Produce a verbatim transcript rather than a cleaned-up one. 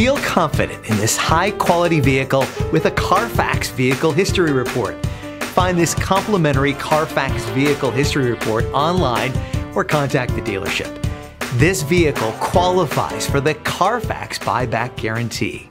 Feel confident in this high-quality vehicle with a Carfax Vehicle History Report. Find this complimentary Carfax Vehicle History Report online or contact the dealership. This vehicle qualifies for the Carfax Buyback Guarantee.